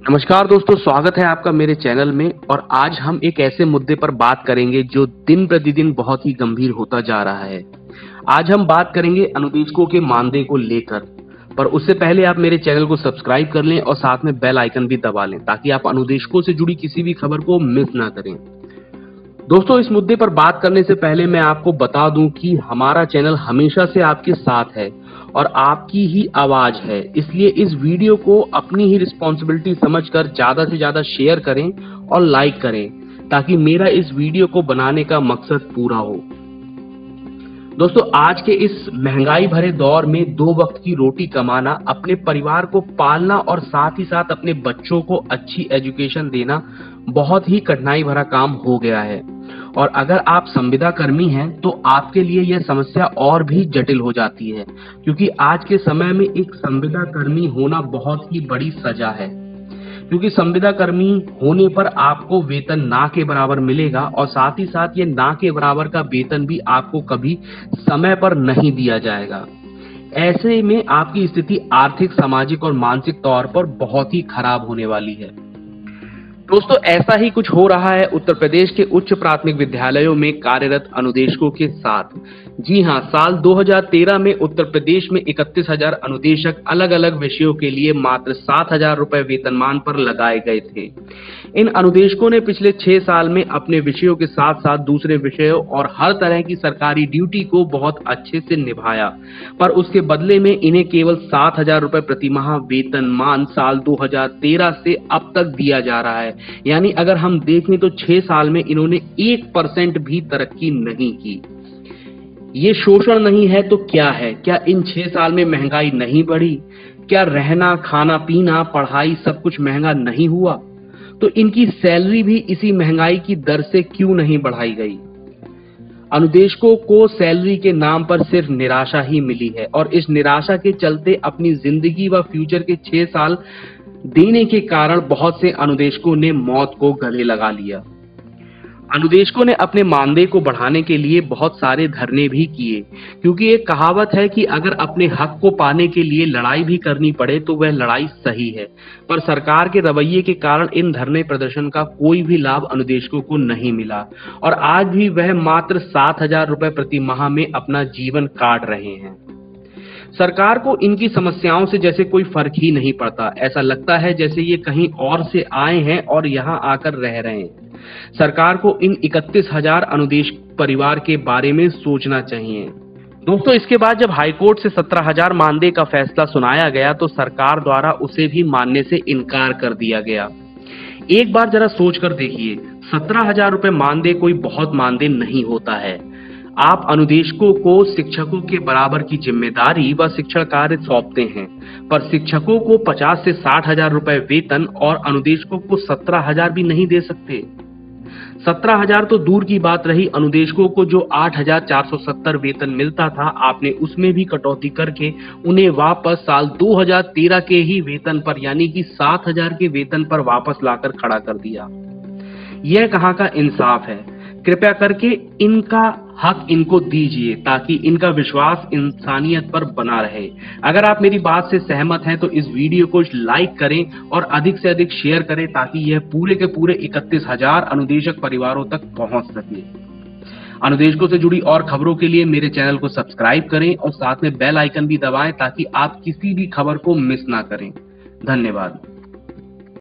नमस्कार दोस्तों, स्वागत है आपका मेरे चैनल में। और आज हम एक ऐसे मुद्दे पर बात करेंगे जो दिन प्रतिदिन बहुत ही गंभीर होता जा रहा है। आज हम बात करेंगे अनुदेशकों के मानदेय को लेकर। पर उससे पहले आप मेरे चैनल को सब्सक्राइब कर लें और साथ में बेल आइकन भी दबा लें ताकि आप अनुदेशकों से जुड़ी किसी भी खबर को मिस ना करें। दोस्तों, इस मुद्दे पर बात करने से पहले मैं आपको बता दूं कि हमारा चैनल हमेशा से आपके साथ है और आपकी ही आवाज है, इसलिए इस वीडियो को अपनी ही रिस्पॉन्सिबिलिटी समझकर ज्यादा से ज्यादा शेयर करें और लाइक करें ताकि मेरा इस वीडियो को बनाने का मकसद पूरा हो। दोस्तों, आज के इस महंगाई भरे दौर में 2 वक्त की रोटी कमाना, अपने परिवार को पालना और साथ ही साथ अपने बच्चों को अच्छी एजुकेशन देना बहुत ही कठिनाई भरा काम हो गया है। और अगर आप संविदा कर्मी हैं तो आपके लिए यह समस्या और भी जटिल हो जाती है, क्योंकि आज के समय में एक संविदा कर्मी होना बहुत ही बड़ी सजा है। क्योंकि संविदा कर्मी होने पर आपको वेतन ना के बराबर मिलेगा और साथ ही साथ ये ना के बराबर का वेतन भी आपको कभी समय पर नहीं दिया जाएगा। ऐसे में आपकी स्थिति आर्थिक, सामाजिक और मानसिक तौर पर बहुत ही खराब होने वाली है। दोस्तों, ऐसा ही कुछ हो रहा है उत्तर प्रदेश के उच्च प्राथमिक विद्यालयों में कार्यरत अनुदेशकों के साथ। जी हां, साल 2013 में उत्तर प्रदेश में 31,000 अनुदेशक अलग अलग विषयों के लिए मात्र 7,000 रुपए वेतनमान पर लगाए गए थे। इन अनुदेशकों ने पिछले 6 साल में अपने विषयों के साथ साथ दूसरे विषयों और हर तरह की सरकारी ड्यूटी को बहुत अच्छे से निभाया, पर उसके बदले में इन्हें केवल 7,000 रुपए प्रति माह वेतनमान साल 2013 से अब तक दिया जा रहा है। यानी अगर हम देखें तो 6 साल में इन्होंने 1% भी तरक्की नहीं की। ये शोषण नहीं है तो क्या है? क्या इन 6 साल में महंगाई नहीं बढ़ी? क्या रहना, खाना पीना, पढ़ाई सब कुछ महंगा नहीं हुआ? तो इनकी सैलरी भी इसी महंगाई की दर से क्यों नहीं बढ़ाई गई? अनुदेशकों को सैलरी के नाम पर सिर्फ निराशा ही मिली है और इस निराशा के चलते अपनी जिंदगी व फ्यूचर के 6 साल देने के कारण बहुत से अनुदेशकों ने मौत को गले लगा लिया। अनुदेशकों ने अपने मानदेय को बढ़ाने के लिए बहुत सारे धरने भी किए, क्योंकि एक कहावत है कि अगर अपने हक को पाने के लिए लड़ाई भी करनी पड़े तो वह लड़ाई सही है। पर सरकार के रवैये के कारण इन धरने प्रदर्शन का कोई भी लाभ अनुदेशकों को नहीं मिला और आज भी वह मात्र 7,000 रुपए प्रति माह में अपना जीवन काट रहे हैं। सरकार को इनकी समस्याओं से जैसे कोई फर्क ही नहीं पड़ता। ऐसा लगता है जैसे ये कहीं और से आए हैं और यहाँ आकर रह रहे हैं। सरकार को इन 31,000 अनुदेश परिवार के बारे में सोचना चाहिए। दोस्तों, इसके बाद जब हाईकोर्ट से 17,000 मानदेय का फैसला सुनाया गया तो सरकार द्वारा उसे भी मानने से इनकार कर दिया गया। एक बार जरा सोच कर देखिए, 17,000 रुपए मानदेय कोई बहुत मानदेय नहीं होता है। आप अनुदेशकों को शिक्षकों के बराबर की जिम्मेदारी व शिक्षण कार्य सौंपते हैं, पर शिक्षकों को 50 से 60,000 रुपए वेतन और अनुदेशकों को 17,000 भी नहीं दे सकते। 17,000 तो दूर की बात रही, अनुदेशकों को जो 8,470 वेतन मिलता था, आपने उसमें भी कटौती करके उन्हें वापस साल 2013 के ही वेतन पर यानी कि 7,000 के वेतन पर वापस लाकर खड़ा कर दिया। यह कहाँ का इंसाफ है? कृपया करके इनका हक इनको दीजिए ताकि इनका विश्वास इंसानियत पर बना रहे। अगर आप मेरी बात से सहमत हैं तो इस वीडियो को लाइक करें और अधिक से अधिक शेयर करें ताकि यह पूरे के पूरे 31,000 अनुदेशक परिवारों तक पहुंच सके। अनुदेशकों से जुड़ी और खबरों के लिए मेरे चैनल को सब्सक्राइब करें और साथ में बेल आइकन भी दबाएं ताकि आप किसी भी खबर को मिस ना करें। धन्यवाद।